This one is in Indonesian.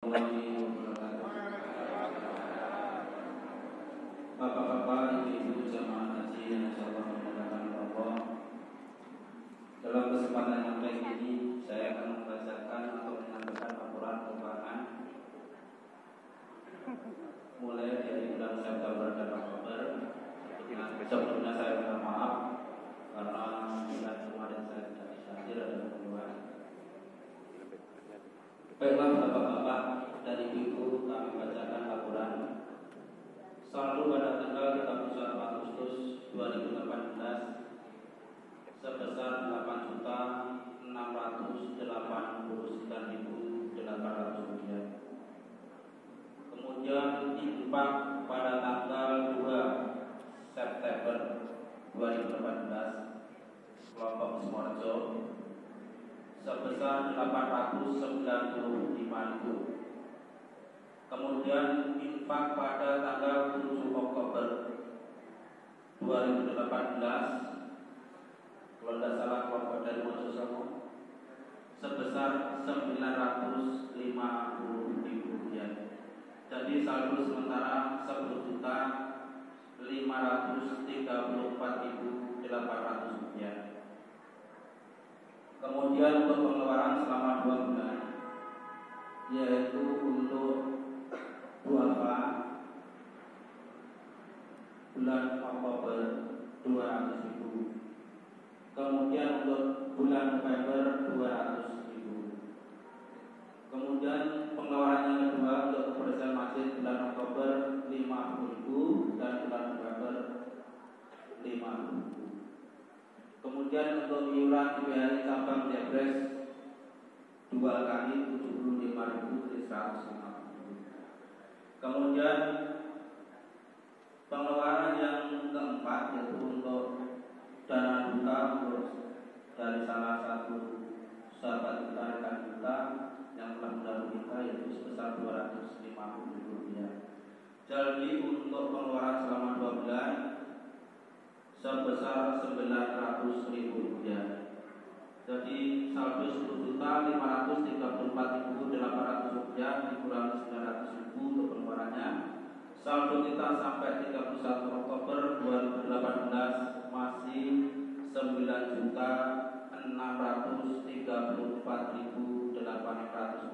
Bapak-bapak, ibu-ibu jamaah haji yang insyaallah dimuliakan Allah. Dalam kesempatan yang baik ini, saya akan membacakan atau menyampaikan laporan keuangan mulai dari bulan September dan Oktober. Sebelumnya saya minta maaf karena bulan kemarin saya tidak bisa hadir dan keluar. Baiklah bapak-bapak dan ibu-ibu, kami bacakan laporan. Saldo pada tanggal 31 Agustus 2018 sebesar 8.689.800 rupiah. Kemudian infak pada tanggal 2 September 2018 kelompok Sumorjo sebesar 895.000. Kemudian infak pada tanggal 7 Oktober 2018 kalau tidak salah kelompok dari Mojosono sebesar 950.000 rupiah. Jadi saldo sementara 10.534.800 rupiah. Kemudian untuk pengeluaran selama 2 bulan, yaitu untuk duafa bulan Oktober 200.000. Kemudian untuk bulan November 200.000. Kemudian pengeluaran yang kedua untuk kebersihan masjid bulan Oktober 50.000 dan bulan November 50.000. Kemudian untuk iuran IPHI cabang Jebres 2 kali 75.150. Kemudian pengeluaran yang keempat yaitu untuk dana duka dari salah satu sahabat kita, rekan kita yang telah mendahului kita, yaitu sebesar 250.000 rupiah. Jadi untuk pengeluaran selama 2 bulan sebesar 900.000 rupiah. Jadi saldo 10.534.800 rupiah dikurangi 900.000 untuk pengeluarannya. Saldo kita sampai 31 Oktober 2018 masih 9.634.800